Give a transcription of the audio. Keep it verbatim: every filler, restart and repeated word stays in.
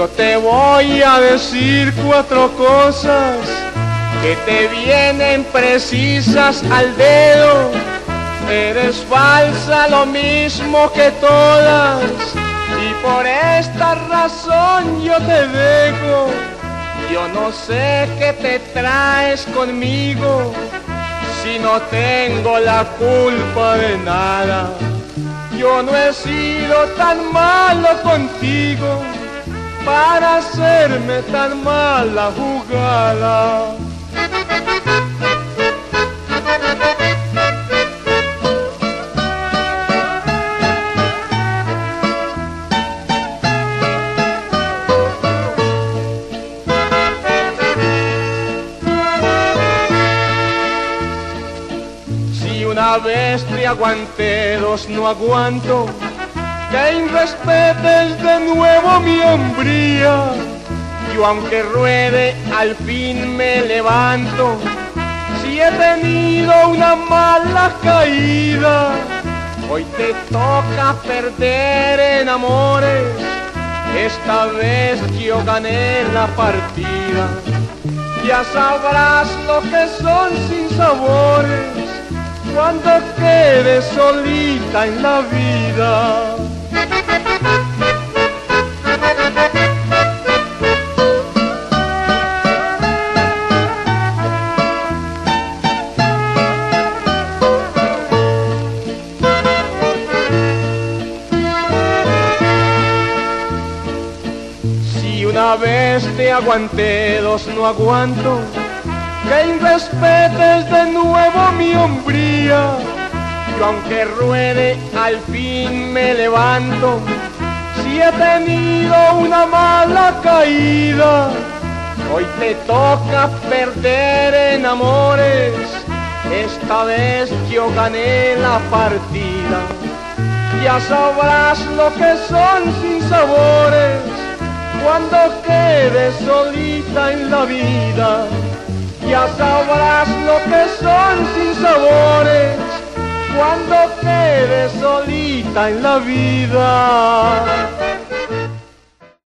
Yo te voy a decir cuatro cosas que te vienen precisas al dedo. Eres falsa lo mismo que todas, y por esta razón yo te dejo. Yo no sé qué te traes conmigo, si no tengo la culpa de nada. Yo no he sido tan malo contigo para hacerme tan mala jugada. Si una vez te aguanté, dos no aguanto, que irrespetes de nuevo mi hombría. Yo aunque ruede al fin me levanto, si he tenido una mala caída. Hoy te toca perder en amores, esta vez yo gané la partida. Ya sabrás lo que son sinsabores cuando quedes solita en la vida. Si una vez te aguanté, dos no aguanto, que irrespetes de nuevo mi hombría. Yo aunque ruede al fin me levanto, si he tenido una mala caída. Hoy te toca perder en amores, esta vez yo gané la partida. Ya sabrás lo que son sinsabores cuando quedes solita en la vida. Ya sabrás lo que son sinsabores cuando quedes solita en la vida.